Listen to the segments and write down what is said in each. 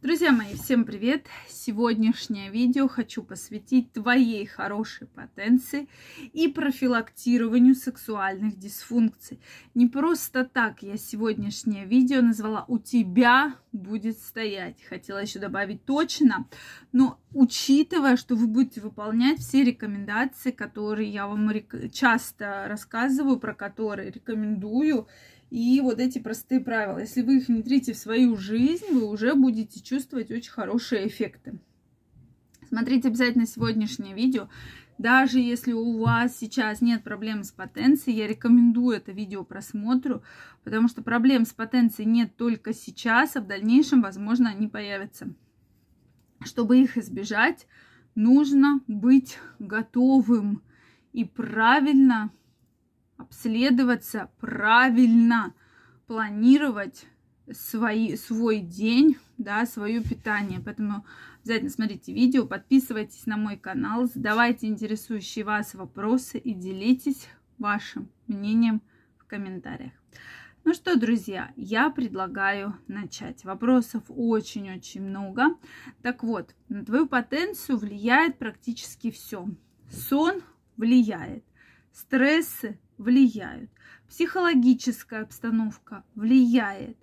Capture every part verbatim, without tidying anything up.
Друзья мои, всем привет! Сегодняшнее видео хочу посвятить твоей хорошей потенции и профилактированию сексуальных дисфункций. Не просто так я сегодняшнее видео назвала «У тебя будет стоять». Хотела еще добавить точно, но учитывая, что вы будете выполнять все рекомендации, которые я вам часто рассказываю, про которые рекомендую, и вот эти простые правила, если вы их внедрите в свою жизнь, вы уже будете чувствовать очень хорошие эффекты. Смотрите обязательно сегодняшнее видео. Даже если у вас сейчас нет проблем с потенцией, я рекомендую это видео просмотру, потому что проблем с потенцией нет только сейчас, а в дальнейшем, возможно, они появятся. Чтобы их избежать, нужно быть готовым и правильно обследоваться, правильно планировать свои, свой день, да, свое питание. Поэтому обязательно смотрите видео, подписывайтесь на мой канал, задавайте интересующие вас вопросы и делитесь вашим мнением в комментариях. Ну что, друзья, я предлагаю начать. Вопросов очень-очень много. Так вот, на твою потенцию влияет практически все. Сон влияет, стрессы влияют, психологическая обстановка влияет,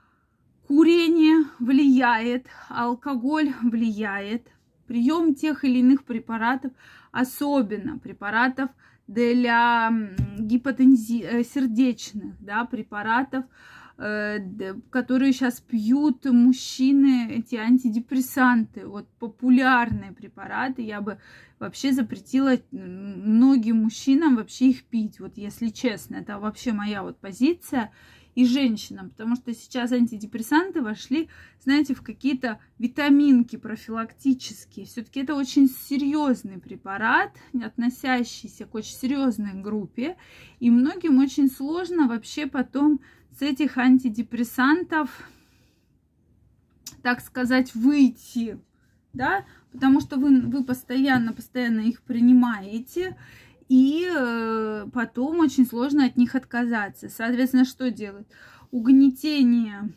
курение влияет, алкоголь влияет, прием тех или иных препаратов, особенно препаратов для гипотензии сердечных, да, препаратов, которые сейчас пьют мужчины, эти антидепрессанты, вот популярные препараты, я бы вообще запретила многим мужчинам вообще их пить, вот если честно, это вообще моя вот позиция, и женщинам, потому что сейчас антидепрессанты вошли, знаете, в какие-то витаминки профилактические, все-таки это очень серьезный препарат, относящийся к очень серьезной группе, и многим очень сложно вообще потом с этих антидепрессантов, так сказать, выйти, да, потому что вы, вы постоянно, постоянно их принимаете, и э, потом очень сложно от них отказаться. Соответственно, что делать? Угнетение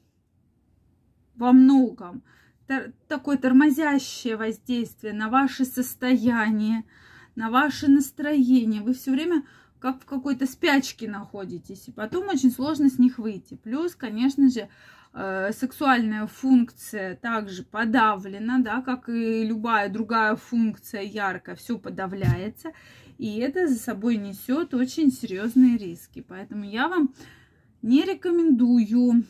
во многом, тор, такое тормозящее воздействие на ваше состояние, на ваше настроение. Вы все время как в какой-то спячке находитесь, и потом очень сложно с них выйти. Плюс, конечно же, э, сексуальная функция также подавлена, да, как и любая другая функция ярко, все подавляется, и это за собой несет очень серьезные риски. Поэтому я вам не рекомендую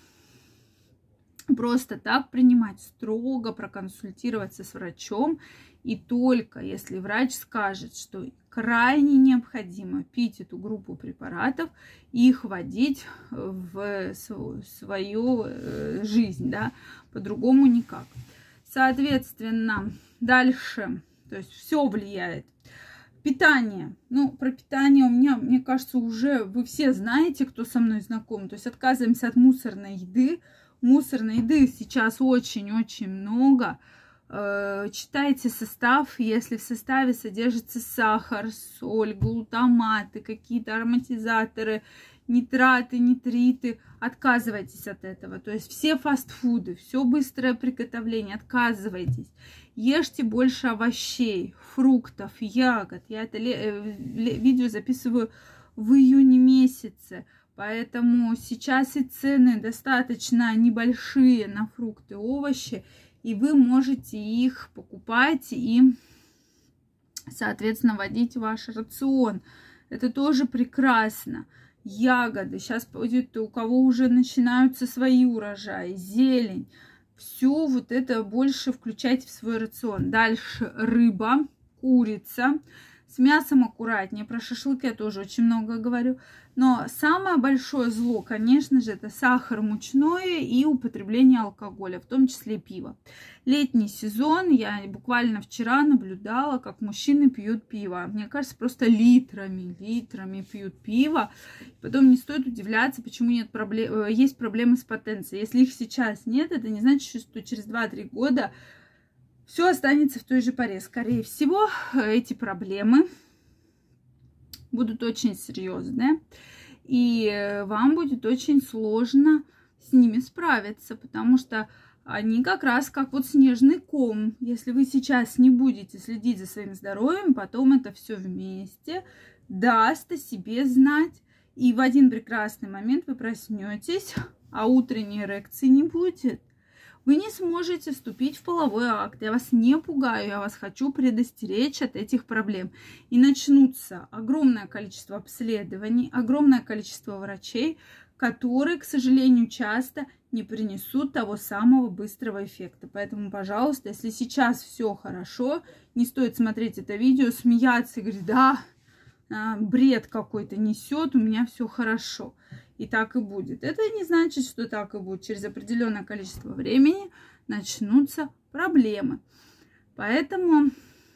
просто так принимать, строго проконсультироваться с врачом, и только если врач скажет, что крайне необходимо пить эту группу препаратов и их вводить в свою жизнь, да, по-другому никак. Соответственно, дальше, то есть все влияет. Питание. Ну, про питание у меня, мне кажется, уже вы все знаете, кто со мной знаком. То есть отказываемся от мусорной еды. Мусорной еды сейчас очень-очень много. Читайте состав, если в составе содержится сахар, соль, глутаматы, какие-то ароматизаторы, нитраты, нитриты, отказывайтесь от этого. То есть все фастфуды, все быстрое приготовление, отказывайтесь. Ешьте больше овощей, фруктов, ягод. Я это видео записываю в июне месяце, поэтому сейчас и цены достаточно небольшие на фрукты, овощи, и вы можете их покупать и, соответственно, вводить в ваш рацион. Это тоже прекрасно. Ягоды. Сейчас будет у кого уже начинаются свои урожаи. Зелень. Все вот это больше включайте в свой рацион. Дальше рыба, курица. С мясом аккуратнее. Про шашлык я тоже очень много говорю. Но самое большое зло, конечно же, это сахар мучное и употребление алкоголя, в том числе пива. Летний сезон, я буквально вчера наблюдала, как мужчины пьют пиво. Мне кажется, просто литрами, литрами пьют пиво. Потом не стоит удивляться, почему нет проблем, есть проблемы с потенцией. Если их сейчас нет, это не значит, что через два-три года все останется в той же паре. Скорее всего, эти проблемы будут очень серьезные, и вам будет очень сложно с ними справиться, потому что они как раз как вот снежный ком. Если вы сейчас не будете следить за своим здоровьем, потом это все вместе даст о себе знать. И в один прекрасный момент вы проснетесь, а утренней эрекции не будет. Вы не сможете вступить в половой акт. Я вас не пугаю, я вас хочу предостеречь от этих проблем. И начнутся огромное количество обследований, огромное количество врачей, которые, к сожалению, часто не принесут того самого быстрого эффекта. Поэтому, пожалуйста, если сейчас все хорошо, не стоит смотреть это видео, смеяться и говорить: да, бред какой-то несет, у меня все хорошо. И так и будет. Это не значит, что так и будет. Через определенное количество времени начнутся проблемы. Поэтому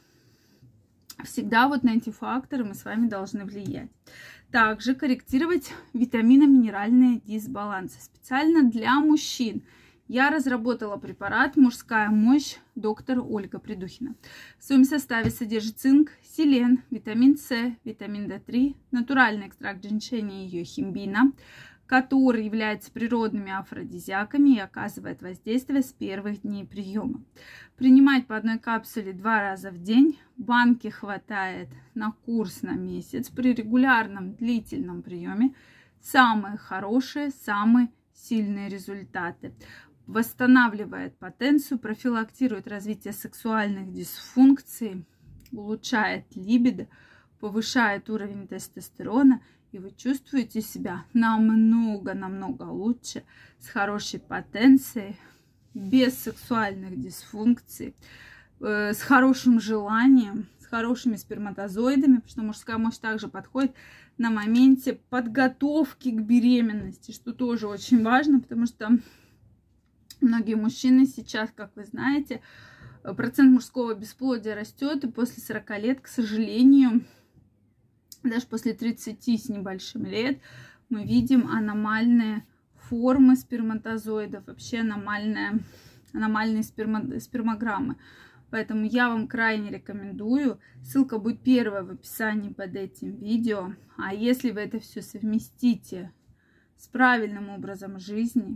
всегда вот на эти факторы мы с вами должны влиять. Также корректировать витаминно-минеральные дисбалансы. Специально для мужчин я разработала препарат «Мужская мощь» доктор Ольга Придухина. В своем составе содержит цинк, селен, витамин С, витамин Д три, натуральный экстракт женьшеня и йохимбина, который является природными афродизиаками и оказывает воздействие с первых дней приема. Принимать по одной капсуле два раза в день. Банки хватает на курс на месяц. При регулярном длительном приеме самые хорошие, самые сильные результаты. Восстанавливает потенцию, профилактирует развитие сексуальных дисфункций, улучшает либидо, повышает уровень тестостерона, и вы чувствуете себя намного-намного лучше, с хорошей потенцией, без сексуальных дисфункций, э, с хорошим желанием, с хорошими сперматозоидами, потому что мужская мощь также подходит на моменте подготовки к беременности, что тоже очень важно, потому что многие мужчины сейчас, как вы знаете, процент мужского бесплодия растет, и после сорока лет, к сожалению, даже после тридцати с небольшим лет, мы видим аномальные формы сперматозоидов, вообще аномальные, аномальные сперма, спермограммы. Поэтому я вам крайне рекомендую. Ссылка будет первая в описании под этим видео. А если вы это все совместите с правильным образом жизни,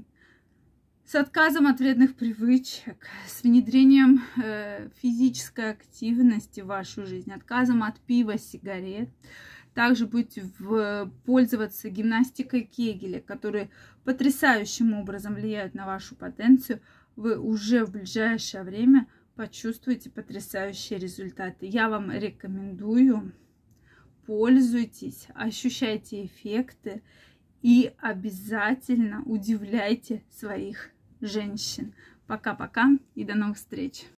с отказом от вредных привычек, с внедрением э, физической активности в вашу жизнь, отказом от пива, сигарет. Также будете в, пользоваться гимнастикой Кегеля, которые потрясающим образом влияют на вашу потенцию. Вы уже в ближайшее время почувствуете потрясающие результаты. Я вам рекомендую. Пользуйтесь, ощущайте эффекты и обязательно удивляйте своих женщин. Пока-пока и до новых встреч!